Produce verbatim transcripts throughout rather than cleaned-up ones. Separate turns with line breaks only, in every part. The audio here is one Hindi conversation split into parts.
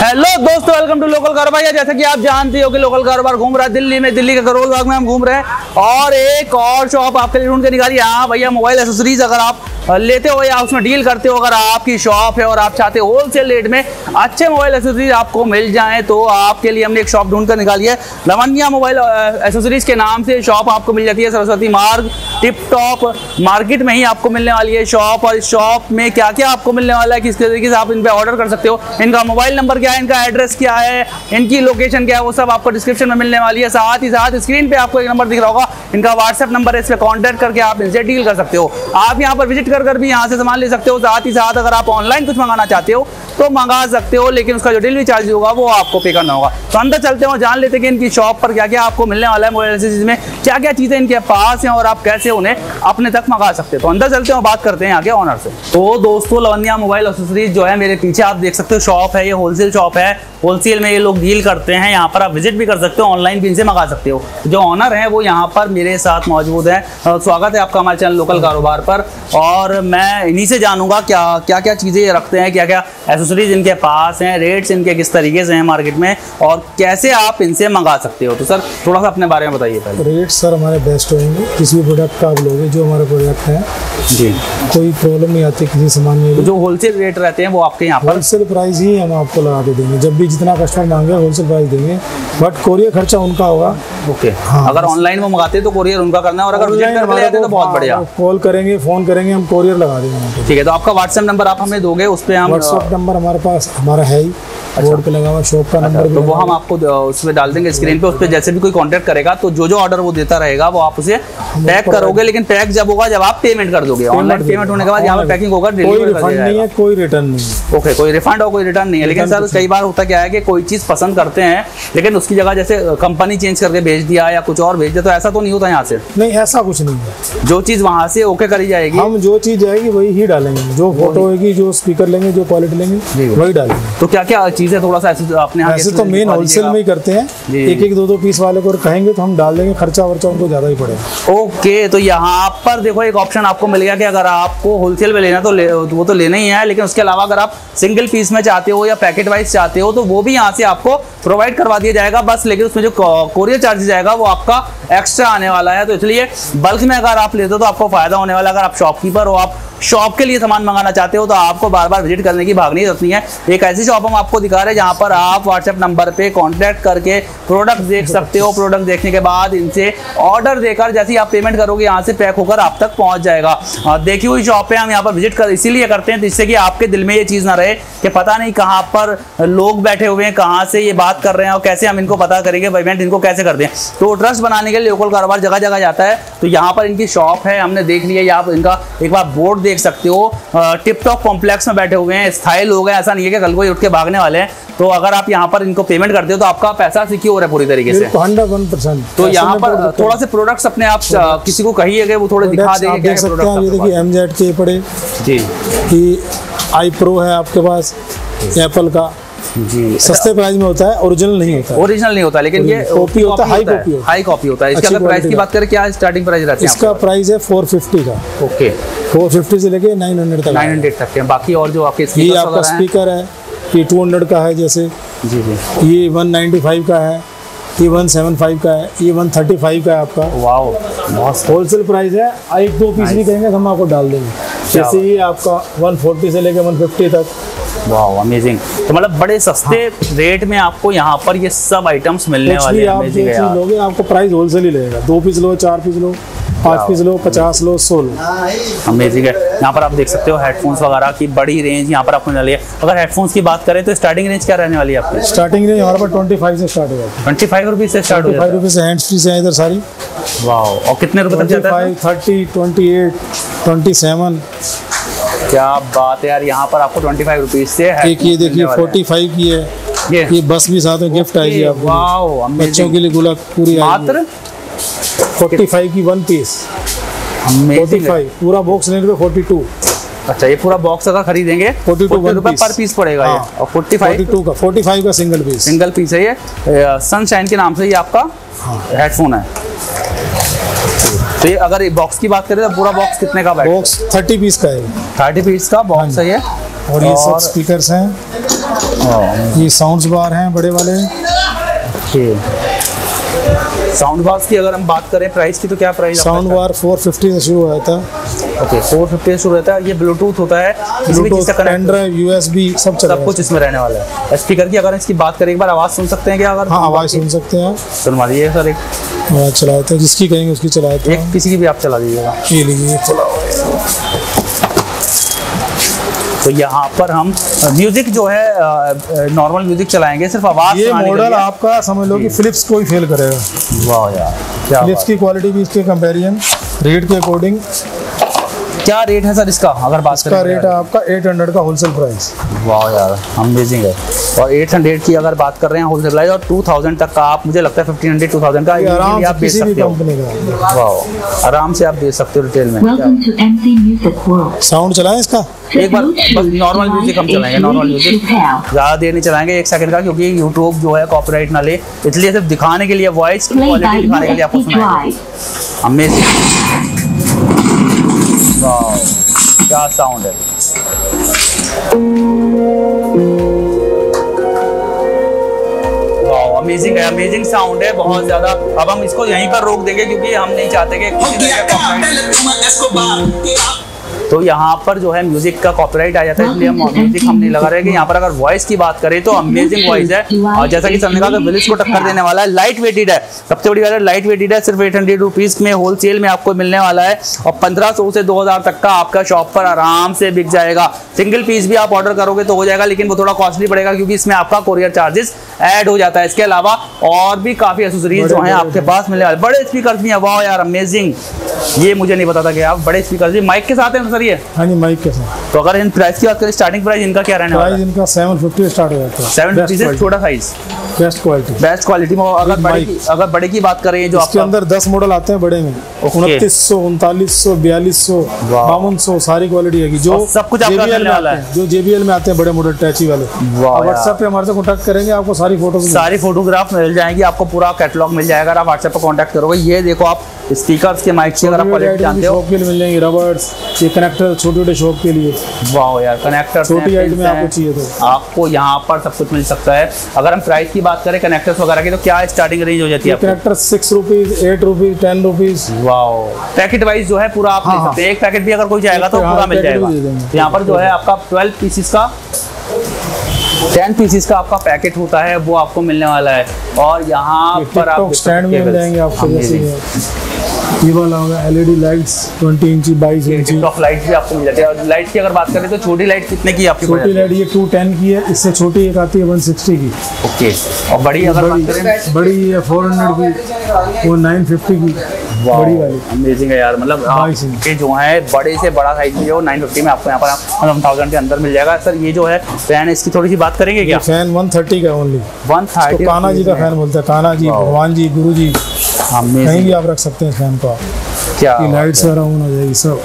हेलो दोस्तों, वेलकम टू लोकल कारोबार। जैसा कि आप जानते हो कि लोकल कारोबार घूम रहा है दिल्ली में, दिल्ली के करोल बाग में हम घूम रहे हैं और एक और शॉप आपके लिए ढूंढ के निकाली। हाँ भैया, मोबाइल एसेसरीज अगर आप लेते हो या उसमें डील करते हो, अगर आपकी शॉप है और आप चाहते हो होलसेल रेट में अच्छे मोबाइल एसेसरीज आपको मिल जाएं, तो आपके लिए हमने एक शॉप ढूंढ कर निकाली है। लवन्या मोबाइल एसेसरीज के नाम से शॉप आपको मिल जाती है सरस्वती मार्ग टिप टॉप मार्केट में ही आपको मिलने वाली है शॉप। और इस शॉप में क्या क्या आपको मिलने वाला है, किस तरीके से आप इन पे ऑर्डर कर सकते हो, इनका मोबाइल नंबर क्या है, इनका एड्रेस क्या है, इनकी लोकेशन क्या है, वो सब आपको डिस्क्रिप्शन में मिलने वाली है। साथ ही साथ स्क्रीन पे आपको एक नंबर दिख रहा होगा, इनका व्हाट्सएप नंबर है, इस पे कॉन्टैक्ट करके आप इनसे डील कर सकते हो। आप यहाँ पर विजिट कर कर भी यहाँ से सामान ले सकते हो। साथ ही साथ अगर आप ऑनलाइन कुछ मंगाना चाहते हो तो मंगा सकते हो, लेकिन उसका जो डिलीवरी चार्ज होगा वो आपको पे करना होगा। तो अंदर चलते हो, जान लेते हैं कि इनकी शॉप पर क्या क्या आपको मिलने वाला है, मोबाइल एसेसरीज में क्या क्या चीजें इनके पास हैं और आप कैसे उन्हें अपने तक मंगा सकते हो। तो अंदर चलते हो, बात करते हैं यहाँ के ऑनर से। तो दोस्तों, लवन्या मोबाइल एसेसरीज जो है मेरे पीछे आप देख सकते हो शॉप है, ये होलसेल शॉप है। होलसेल में ये लोग डील करते हैं, यहाँ पर आप विजिट भी कर सकते हो, ऑनलाइन भी इनसे मंगा सकते हो। जो ऑनर है वो यहाँ पर मेरे साथ मौजूद है। स्वागत है आपका हमारे चैनल लोकल कारोबार पर, और मैं इन्हीं से जानूंगा क्या क्या क्या चीज़ें रखते हैं, क्या क्या एसेसरीज इनके पास हैं, रेट्स इनके किस तरीके से हैं मार्केट में, और कैसे आप इनसे मंगा सकते हो। तो सर थोड़ा सा अपने बारे में बताइए पहले।
रेट सर हमारे बेस्ट होंगे, किसी भी प्रोडक्ट का आप लोगे जो हमारे प्रोडक्ट हैं
जी,
कोई प्रॉब्लम नहीं आती किसी सामान में।
तो जो होलसेल रेट रहते हैं वो आपके यहाँ पर
होलसेल प्राइस ही हम आपको लगा के देंगे, जब भी जितना कस्टमर मांगे होलसेल प्राइस देंगे, बट कोरियर खर्चा उनका होगा।
ओके हाँ, अगर ऑनलाइन वो मंगाते हैं तो कोरियर उनका करना है, और अगर विजिट करके ले आते तो बहुत बढ़िया,
कॉल करेंगे, फोन करेंगे, हम कोरियर लगा देंगे।
ठीक है, तो आपका व्हाट्सएप नंबर आप हमें दोगे, उस पर हम
व्हाट्सएप नंबर हमारे पास हमारा है ही, बोर्ड पे लगा हुआ शॉप का नंबर,
तो वो हम आपको उसमें डाल देंगे स्क्रीन पे। उस पर जैसे भी कोई कांटेक्ट करेगा तो जो जो ऑर्डर वो देता रहेगा वो आप उसे पैक करोगे, लेकिन पैक जब होगा जब आप पेमेंट कर दोगे। ऑनलाइन पेमेंट होने के बाद यहाँ पर पैकिंग होगा,
कोई रिफंड नहीं है, कोई रिटर्न नहीं है।
ओके, कोई रिफंड और कोई रिटर्न नहीं है। लेकिन सर कई बार होता क्या है कि कोई चीज़ पसंद करते हैं लेकिन उसकी जगह जैसे कंपनी चेंज करके भेज दिया या कुछ और भेज दिया, तो ऐसा तो नहीं होता यहाँ से?
नहीं, ऐसा कुछ नहीं है।
जो चीज़ वहाँ से ओके करी जाएगी,
हम जो चीज़ जाएगी वही ही डालेंगे, जो फोटो होगी, जो स्पीकर लेंगे, जो क्वालिटी लेंगे वही डालेंगे।
तो क्या क्या चीज़ें थोड़ा सा अपने यहाँ
ऐसे तो मेन होलसेल में ही करते हैं, एक एक दो दो पीस वाले को कहेंगे तो हम डाल देंगे, खर्चा वर्चा उनको ज़्यादा ही पड़ेगा।
ओके, तो यहाँ पर देखो एक ऑप्शन आपको मिल गया कि अगर आपको होलसेल में लेना तो ले, वो तो लेना ही है, लेकिन उसके अलावा अगर आप सिंगल पीस में चाहते हो या पैकेट वाइज चाहते हो तो वो भी यहाँ से आपको प्रोवाइड करवा दिया जाएगा बस। लेकिन उसमें जो कोरियर चार्जेस आएगा वो आपका एक्स्ट्रा आने वाला है। तो इसलिए बल्क में अगर आप लेते हो तो आपको फायदा होने वाला है। अगर आप शॉपकीपर हो, आप शॉप के लिए सामान मंगाना चाहते हो तो आपको बार बार विजिट करने की भागने की जरूरत नहीं है। एक ऐसी शॉप हम आपको दिखा रहे हैं जहां पर आप व्हाट्सएप नंबर पे कांटेक्ट करके प्रोडक्ट देख सकते हो। प्रोडक्ट देखने के बाद इनसे ऑर्डर देकर जैसे ही आप पेमेंट करोगे यहाँ से पैक होकर आप तक पहुंच जाएगा। देखी हुई शॉप पे हम यहाँ पर विजिट कर इसीलिए करते हैं जिससे कि आपके दिल में ये चीज़ ना रहे कि पता नहीं कहाँ पर लोग बैठे हुए हैं, कहाँ से ये बात कर रहे हैं और कैसे हम इनको पता करेंगे पेमेंट इनको कैसे कर दें। तो ट्रस्ट बनाने के लिए लोकल कारोबार जगह जगह जाता है। तो यहाँ पर इनकी शॉप है, हमने देख लिया। आप इनका एक बार बोर्ड देख सकते हो, टिप टॉप कॉम्प्लेक्स में बैठे हुए हैं, स्थायी लोग हैं, ऐसा नहीं है कि कल को ही उठ के भागने वाले हैं। तो अगर आप यहाँ पर इनको पेमेंट करते हो तो आपका पैसा सिक्योर है पूरी तरीके से।
One percent.
तो यहाँ पर थोड़ा से प्रोडक्ट्स अपने आप किसी को कहिए वो थोड़े दिखा देंगे।
देख सकते हैं, ये देखिए एमजेड के पड़े जी, कि आई प्रो है आपके पास एप्पल का जी, सस्ते प्राइस में होता है, ओरिजिनल नहीं होता है।
ओरिजिनल नहीं होता, लेकिन ये
कॉपी होता है, हाई कॉपी होता है।
हाई कॉपी होता है। इसका अगर प्राइस की बात करें, क्या स्टार्टिंग प्राइस रहता है?
इसका प्राइस है फोर फिफ्टी का।
ओके,
फोर फिफ्टी से लेके नाइन हंड्रेड तक,
नाइन हंड्रेड तक के। बाकी और जो आपके
ये आपका स्पीकर है, ये टू हंड्रेड का है जैसे जी जी, ये वन नाइन्टी फाइव का है, ये वन सेवन फाइव का है, ये वन थर्टी फाइव का है आपका।
वाओ, बहुत
होलसेल प्राइस है। एक दो पीस भी कहेंगे तो हम आपको डाल देंगे। जैसे ये आपका वन फोर्टी से लेके वन फिफ्टी तक।
वाह, अमेजिंग। तो मतलब बड़े सस्ते हाँ। रेट में आपको यहाँ पर ये सब आइटम्स मिलने वाले हैं।
आप जो चीज़ लोगे आपको प्राइस होलसेल ही लगेगा। दो पीस लो, चार पीस लो, पाँच पीस लो, पचास लो, सौ लो।
अमेजिंग है। यहाँ पर आप देख सकते हो हेडफोन्स वगैरह की बड़ी रेंज यहाँ पर आपको मिल रही है। अगर हेडफोन्स की बात करें तो स्टार्टिंग रेंज क्या रहने वाली है आपकी?
स्टार्टिंग रेंज हमारे पास ट्वेंटी फाइव से स्टार्ट होगा।
ट्वेंटी फाइव रुपीज से स्टार्ट होगा।
फाइव रुपीज से हैंड्स फ्री से इधर सारी।
वाह, और कितने रुपए तक जाता है?
Thirty, twenty eight, twenty seven.
क्या बात है यार, यहाँ पर आपको ट्वेंटी फाइव रुपीज से
एक ये देखिए फोर्टी फाइव की है, ये ये बस भी साथ में गिफ्ट आएगी आपको।
वाओ,
बच्चों के लिए गुलाब पूरी
मात्र
फोर्टी फाइव की वन पीस। फोर्टी फाइव पूरा बॉक्स लेने पे फोर्टी टू।
अच्छा, ये पूरा बॉक्स अगर खरीदेंगे फोर्टी टू रुपए पर पीस पड़ेगा। हाँ। ये और फोर्टी फाइव
का फोर्टी फाइव का सिंगल पीस
सिंगल पीस है। ये सनशाइन के नाम से ये आपका हेडफोन है। तो ये अगर बॉक्स की बात करें तो पूरा बॉक्स कितने का बैठेगा?
बॉक्स थर्टी पीस का है।
थर्टी पीस का बॉक्स है ये।
और ये सब स्पीकर्स हैं। ये साउंड्स बार हैं बड़े वाले।
साउंड बार्स की अगर हम बात करें प्राइस की तो क्या price?
Sound bar four fifty से शुरू होता है।
ओके, फोर फिफ्टी से शुरू होता है। ये ब्लूटूथ होता है,
ब्लूटूथ, पेन ड्राइव, यूएसबी सब
सब कुछ इसमें रहने वाला है। स्पीकर की अगर इसकी बात करें, एक बार आवाज़ सुन सकते हैं क्या? अगर
हाँ, आवाज़ सुन सकते हैं।
सुनवा दीजिए सर, एक
आवाज़ चलाते हैं, जिसकी कहेंगे उसकी चलाते हैं।
एक किसी की भी आप चला दीजिएगा।
ये लीजिए चलाओ।
तो यहाँ पर हम म्यूजिक जो है नॉर्मल म्यूजिक चलाएंगे, सिर्फ आवाज़।
ये मॉडल आपका समझ लो कि फिलिप्स को ही फेल करेगा।
वाह यार, क्या
फिलिप्स की क्वालिटी भी इसके कंपैरिजन रेट के अकॉर्डिंग।
क्या रेट है सर इसका अगर बात करें?
इसका रेट है आपका आठ सौ का होलसेल प्राइस।
वाह यार, अमेजिंग है। और आठ सौ की अगर बात कर रहे हैं होलसेल प्राइस, और दो हज़ार तक का आप, मुझे लगता है पंद्रह सौ दो हज़ार का
आराम
आप बेच सकते हो। वाह, आराम से आप बेच सकते हो रिटेल में।
साउंड चलाएं इसका
एक बार, बस नॉर्मल म्यूजिक हम चलाएंगे, नॉर्मल म्यूजिक ज़्यादा देर नहीं चलाएंगे, एक सेकंड का, क्योंकि यूट्यूब जो है कॉपीराइट ना ले, इसलिए सिर्फ दिखाने के लिए, वॉइस क्वालिटी दिखाने के लिए आपको सुनाएंगे। अमेजिंग, वाह क्या साउंड है। वाह, अमेजिंग है, अमेजिंग साउंड है बहुत ज्यादा। अब हम इसको यहीं पर रोक देंगे क्योंकि हम नहीं चाहते कि किसी तरह का कॉपीराइट। तो यहाँ पर जो है म्यूजिक का कॉपीराइट आ जाता है, इसलिए हम म्यूजिक हम नहीं लगा रहे हैं। यहाँ पर अगर वॉइस की बात करें तो अमेजिंग वॉइस है, और जैसा कि चलने का तो विलिस को टक्कर देने वाला है। लाइट वेटेड है, सबसे बड़ी बात है लाइट वेटेड है। सिर्फ एट हंड्रेड रुपीज़ में होलसेल में आपको मिलने वाला है, और पंद्रह सौ से दो हज़ार तक का आपका शॉप पर आराम से बिक जाएगा। सिंगल पीस भी आप ऑर्डर करोगे तो हो जाएगा, लेकिन वो थोड़ा कॉस्टली पड़ेगा क्योंकि इसमें आपका कोरियर चार्जेस ऐड हो जाता है। इसके अलावा और भी काफ़ी एक्सेसरीज जो हैं आपके पास मिलने वाले। बड़े स्पीकर भी हैं, वाह यार अमेजिंग, ये मुझे नहीं पता था कि आप बड़े स्पीकर भी माइक के साथ हैं सर ये?
हाँ जी, माइक के साथ।
तो अगर इन प्राइस की बात करें, स्टार्टिंग प्राइस इनका क्या रहने वाला है?
प्राइस इनका सात सौ पचास स्टार्ट हो जाता है।
सात सौ पचास से छोटा size,
best quality,
best quality में। अगर बड़े की अगर बड़े की बात करें, जो
इसके अंदर दस मॉडल आते हैं बड़े में, उनतीस सौ, उनतालीस सौ, बयालीस सौ, बावन सौ, सारी क्वालिटी है। जो
सब कुछ आपका मिलने वाला है,
जो जेबीएल में आते हैं बड़े मॉडल टैची वाले। व्हाट्सएप पे हमारे से कॉन्टैक्ट करेंगे, आपको सारी फोटो
सारी फोटोग्राफ मिल जाएंगी, आपको पूरा कैटलॉग मिल जाएगा। आप व्हाट्सएप पर कॉन्टैक्ट करोगे। ये देखो आप स्पीकर्स के माइक की अगर आप क्वालिटी जानते हो,
शॉप के लिए मिल जाएंगे। रबर्स, ये कनेक्टर छोटे छोटे शॉप के लिए।
वाह यार, कनेक्टर
छोटी हाइट में आपको चाहिए तो
आपको यहाँ पर सब कुछ मिल सकता है। अगर हम प्राइस की बात करें कनेक्टर्स वगैरह की, तो क्या स्टार्टिंग रेंज हो जाती है?
Connector six rupees, eight rupees, ten rupees.
वाह, पैकेट वाइज जो है पूरा आप ले सकते हैं। एक पैकेट भी अगर कोई जाएगा तो पूरा मिल जाएगा। यहाँ पर जो है आपका ट्वेल्व पीसीस का, टेन पीसीस का आपका पैकेट होता है, वो आपको मिलने वाला है। और यहाँ पर आप
स्टैंड में मिल जाएंगे आपको। जैसे ये वाला होगा एलईडी लाइट्स बीस इंची, बाईस इंची
टॉप लाइट भी आपको मिल जाती है। और लाइट की अगर बात करें तो छोटी लाइट कितने की आपकी?
छोटी लाइट ये टू टेन की है, इससे छोटी एक आती है वन सिक्सटी की।
ओके, और बड़ी अगर बात करें,
बड़ी है फोर हंड्रेड की, वो नाइन फिफ्टी की बड़ी वाली।
अमेजिंग है यार, मतलब ये जो है बड़े से बड़ा साइज भी हो नाइन फिफ्टी में आपको यहाँ पर वन थाउजेंड के अंदर मिल जाएगा। सर ये जो है फैन, इसकी थोड़ी सी बात करेंगे क्या?
फैन वन थर्टी का only,
one thirty
Kanha ji का फैन बोलते हैं। कान्हा जी, भगवान जी, गुरु जी, कहीं भी आप रख सकते हैं फैन को।
क्या
लाइट्स वगैरह ऑन हो जाएगी सब।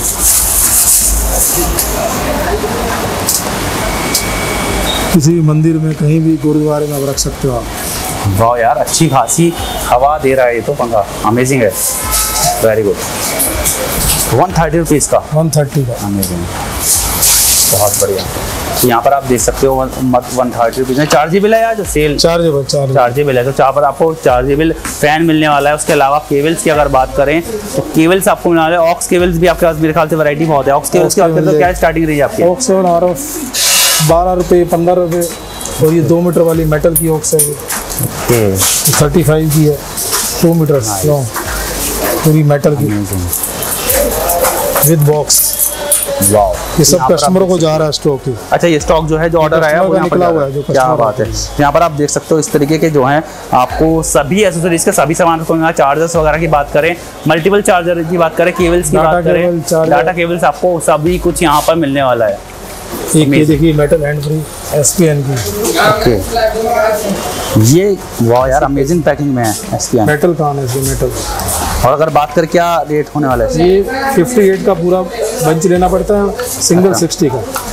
किसी भी मंदिर में, कहीं भी गुरुद्वारे में आप रख सकते हो आप।
वाह यार, अच्छी खासी हवा दे रहा है ये तो पंखा, अमेजिंग है, very good. One thirty rupees का,
वन थर्टी का,
अमेजिंग, बहुत बढ़िया। तो यहाँ पर आप देख सकते हो वन थर्टी रुपीज़ में चार्जेबल है यार, जो सेल
चार्जेबल
चार्जेबल है। तो यहाँ पर आपको चार्जेबल फैन मिलने वाला है। उसके अलावा केबल्स की अगर बात करें तो केबल्स आपको मिलने वाले हैं। ऑक्स केबल्स भी आपके पास मेरे ख्याल से वैरायटी बहुत है। ऑक्स केबल्स की बात करें तो क्या स्टार्टिंग रही है आपकी?
ऑक्स केबल हमारा बारह रुपये, पंद्रह रुपये। और ये दो मीटर वाली मेटल की ऑक्स है, थर्टी फाइव की है, टू मीटर लॉन्ग, पूरी मेटल की विद बॉक्स।
वाओ,
ये सब कस्टमरों को जा रहा है स्टॉक की।
अच्छा, ये स्टॉक जो है जो ऑर्डर आया वो यहाँ पर
हुआ है, जो
क्या बात है। यहाँ पर आप देख सकते हो इस तरीके के जो हैं आपको सभी एक्सेसरीज के सभी सामान को। चार्जर्स वगैरह की बात करें, मल्टीपल चार्जर की बात करें, केबल्स की बात करें, डाटा केबल्स, आपको सभी कुछ यहाँ पर मिलने वाला है।
एक ये देखिए मेटल हैंड फ्री एसपीएन की।
ओके, ये वाह यार अमेजिंग पैकिंग में है एसपीएन।
मेटल कहाँ है इसमें मेटल।
और अगर बात करें क्या रेट होने वाला है,
ये अट्ठावन का पूरा बंच लेना पड़ता है, सिंगल साठ का।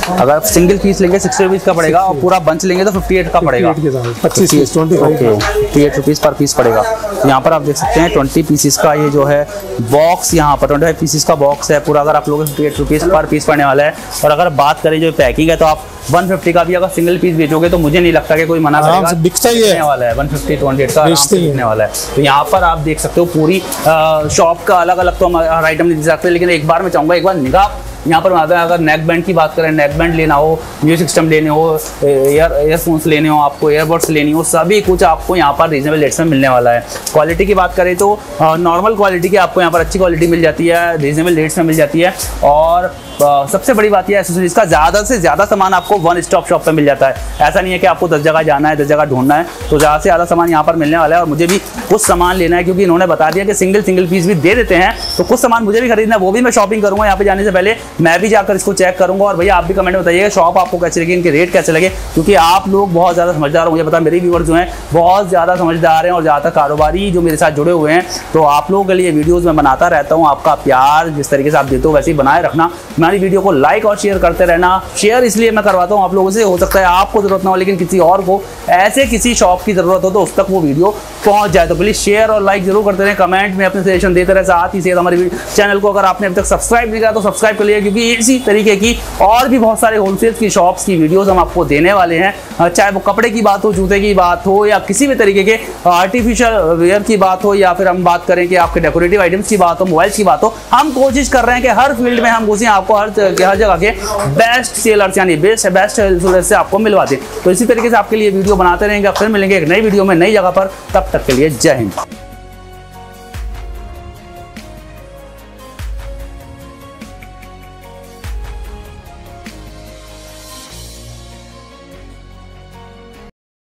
अगर आप सिंगल पीस लेंगे सिक्सटी रुपीज़ का पड़ेगा और पूरा बंच लेंगे तो फिफ्टी एट का पड़ेगा,
पच्चीस piece twenty
fifty eight rupees per piece पड़ेगा। तो यहाँ पर आप देख सकते हैं ट्वेंटी पीसीस का ये जो है बॉक्स, यहाँ पर ट्वेंटी फाइव पीसीस का बॉक्स है पूरा। अगर आप लोग fifty eight rupees per piece पड़ने वाला है। और अगर बात करें जो पैकिंग है तो आप वन फिफ्टी का भी अगर सिंगल पीस बेचोगे तो मुझे नहीं लगता कि कोई मना करेगा,
बिकता ही है
वाला है वन फिफ्टी ट्वेंटी एट का बिकने वाला है। तो यहाँ पर आप देख सकते हो पूरी शॉप का अलग अलग तो हर आइटम नहीं दे सकते, लेकिन एक बार मैं चाहूँगा एक बार निगाह यहाँ पर आता है। अगर नेक बैंड की बात करें, नेक बैंड लेना हो, म्यूजिक सिस्टम लेने हो, एयर एयरफोन्स लेने हो, आपको एयरबड्स लेनी हो, सभी कुछ आपको यहाँ पर रीजनेबल रेट्स में मिलने वाला है। क्वालिटी की बात करें तो नॉर्मल क्वालिटी की आपको यहाँ पर अच्छी क्वालिटी मिल जाती है, रीजनेबल रेट्स में मिल जाती है। और Uh, सबसे बड़ी बात यह है इसका ज़्यादा से ज़्यादा सामान आपको वन स्टॉप शॉप पे मिल जाता है। ऐसा नहीं है कि आपको दस जगह जाना है, दस जगह ढूंढना है, तो ज़्यादा से ज़्यादा सामान यहाँ पर मिलने वाला है। और मुझे भी कुछ सामान लेना है क्योंकि इन्होंने बता दिया कि सिंगल सिंगल पीस भी दे देते हैं, तो कुछ सामान मुझे भी खरीदना है, वो भी मैं शॉपिंग करूँगा। यहाँ पे जाने से पहले मैं भी जाकर इसको चेक करूँगा। और भैया आप भी कमेंट में बताइएगा शॉप आपको कैसे लगे, इनके रेट कैसे लगे, क्योंकि आप लोग बहुत ज़्यादा समझदार हो। मुझे पता मेरे व्यूअर जो हैं बहुत ज़्यादा समझदार हैं और ज़्यादा कारोबारी जो मेरे साथ जुड़े हुए हैं। तो आप लोगों के लिए वीडियोज़ में बनाता रहता हूँ। आपका प्यार जिस तरीके से आप देते हो वैसे ही बनाए रखना। हमारी वीडियो को लाइक और शेयर करते रहना। शेयर इसलिए मैं करवाता हूँ आप लोगों से, हो सकता है आपको जरूरत ना हो लेकिन किसी और को ऐसे किसी शॉप की जरूरत हो तो उस तक वो वीडियो पहुंच जाए। तो प्लीज शेयर और लाइक जरूर करते रहे, कमेंट में अपने सजेशन देते रहे। साथ ही साथ हमारे चैनल को अगर आपने अभी तक सब्सक्राइब नहीं किया तो सब्सक्राइब कर लिया, क्योंकि इसी तरीके की और भी बहुत सारे होलसेल की शॉप्स की वीडियोस हम आपको देने वाले हैं। चाहे वो कपड़े की बात हो, जूते की बात हो, या किसी भी तरीके के आर्टिफिशियल वेयर की बात हो, या फिर हम बात करें कि आपके डेकोरेटिव आइटम्स की बात हो, मोबाइल्स की बात हो, हम कोशिश कर रहे हैं कि हर फील्ड में हम घुसे आपको हर हर जगह के बेस्ट सेलर्स यानी बेस्ट बेस्ट होलसेलर्स से आपको मिलवा दें। तो इसी तरीके से आपके लिए वीडियो बनाते रहेंगे। फिर मिलेंगे एक नई वीडियो में नई जगह पर, तब तक के लिए जय हिंद।